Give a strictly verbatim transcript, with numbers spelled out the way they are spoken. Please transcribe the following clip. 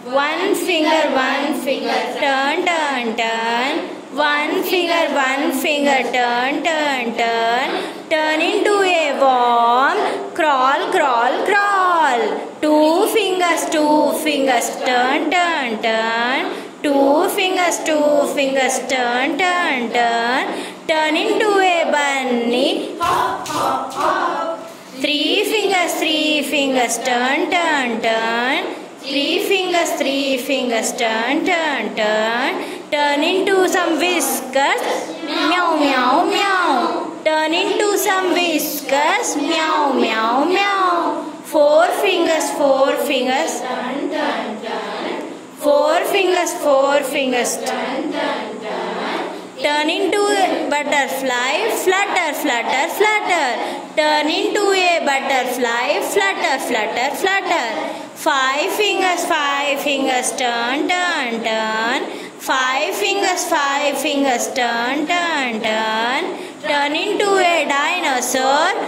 One finger, one finger, turn, turn, turn. One finger, one finger, turn, turn, turn. Turn into a worm, crawl, crawl, crawl. Two fingers, two fingers, turn, turn, turn. Two fingers, two fingers, turn, turn, turn. Turn into a bunny, hop, hop, hop. Three fingers, three fingers, turn, turn, turn. Three fingers, three fingers, turn, turn, turn. Turn into some whiskers, meow, meow, meow. Turn into some whiskers, meow, meow, meow. Four fingers, four fingers, turn, turn, turn. Four fingers, four fingers, turn, turn, turn. Turn into a butterfly, flutter, flutter, flutter. Turn into a butterfly, flutter, flutter, flutter. Five fingers, five fingers, turn, turn, turn. Five fingers, five fingers, turn, turn, turn. Turn into a dinosaur,